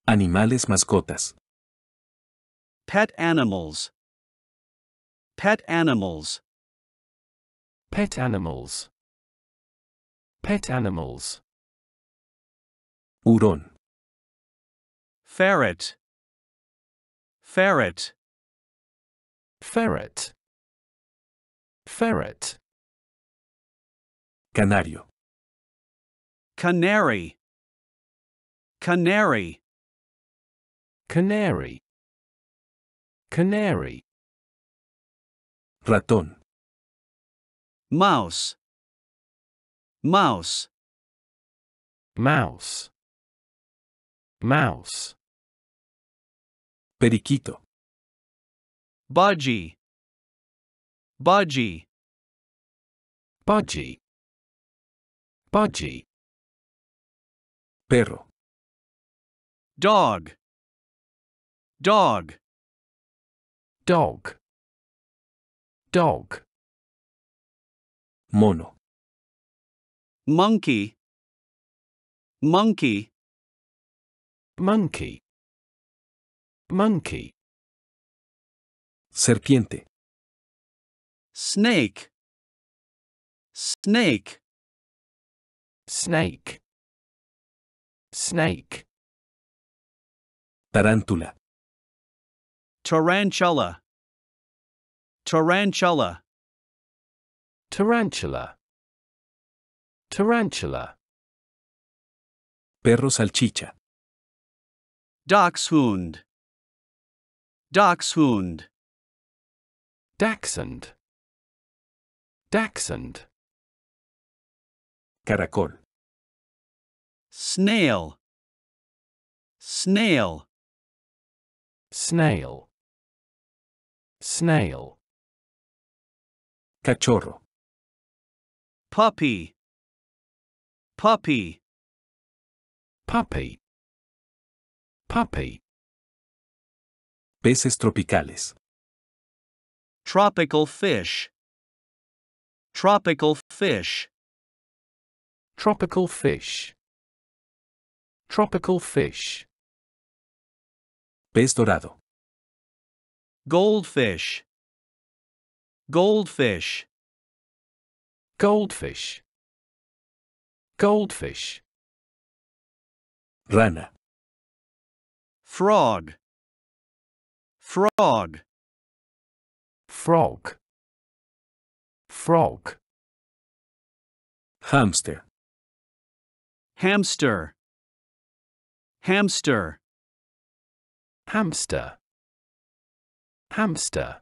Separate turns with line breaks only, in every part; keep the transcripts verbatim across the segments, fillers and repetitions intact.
Animales mascotas.
Pet animals. Pet animals.
Pet animals. Pet animals.
Hurón.
Ferret. Ferret.
Ferret. Ferret.
Canario.
Canary. Canary.
Canary. Canary.
Ratón.
Mouse. Mouse.
Mouse. Mouse.
Periquito.
Budgie. Budgie.
Budgie. Budgie.
Perro.
Dog. Dog.
Dog. Dog.
Mono.
Monkey. Monkey.
Monkey. Monkey.
Serpiente.
Snake. Snake.
Snake. Snake.
Tarántula.
Tarantula. Tarantula.
Tarantula. Tarantula.
Perro salchicha.
Dachshund. Dachshund.
Dachshund. Dachshund.
Caracol.
Snail. Snail.
Snail. Snail.
Cachorro.
Puppy. Puppy.
Puppy. Puppy.
Peces tropicales.
Tropical fish. Tropical fish.
Tropical fish. Tropical fish.
Pez dorado.
Goldfish. Goldfish.
Goldfish. Goldfish.
Rana.
Frog. Frog.
Frog. Frog.
Hámster.
Hamster. Hamster.
Hamster. Hamster.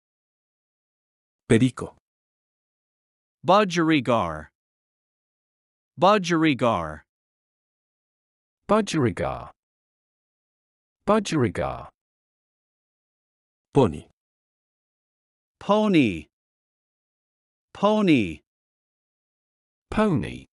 Perico.
Budgerigar. Budgerigar.
Budgerigar. Budgerigar.
Pony.
Pony. Pony.
Pony.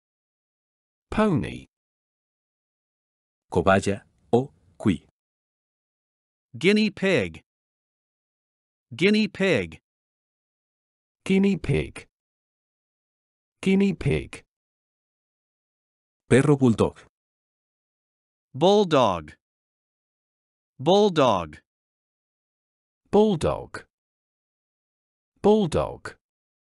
Pony.
Cobaya o cuy.
Guinea pig. Guinea pig.
Guinea pig. Guinea pig.
Perro bulldog.
Bulldog. Bulldog.
Bulldog. Bulldog.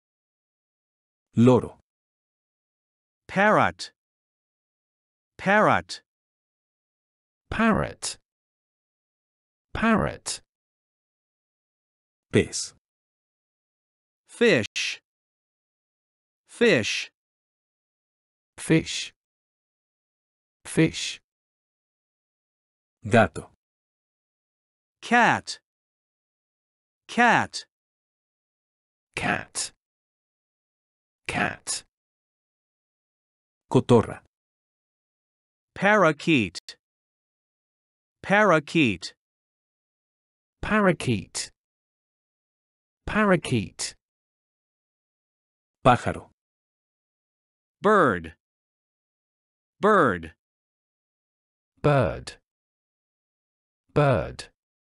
Loro.
Parrot. Parrot.
Parrot. Parrot.
Pez.
Fish. Fish.
Fish. Fish.
Gato.
Cat. Cat.
Cat. Cat.
Cotorra.
Parakeet. Parakeet.
Parakeet. Parakeet.
Pájaro.
Bird. Bird.
Bird. Bird.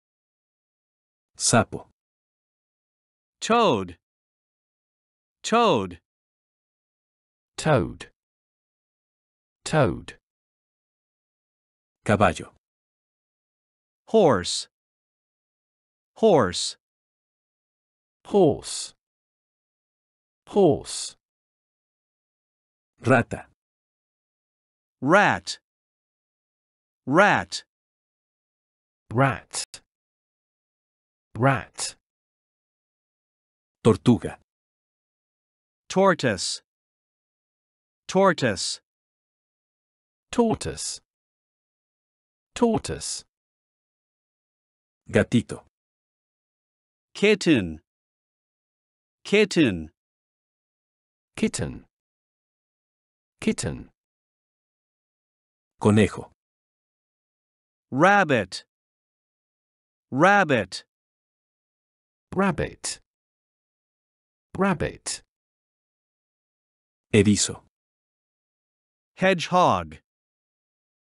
Sapo.
Toad. Toad.
Toad. Toad.
Caballo.
horse, horse,
horse, horse,
Rata.
rat, rat,
rat, rat,
Tortuga.
tortoise, tortoise,
tortoise, tortoise,
Gatito.
kitten, kitten,
kitten, kitten,
Conejo.
rabbit, rabbit,
rabbit, rabbit,
Erizo.
hedgehog,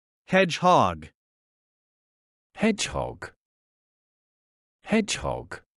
hedgehog,
hedgehog, hedgehog,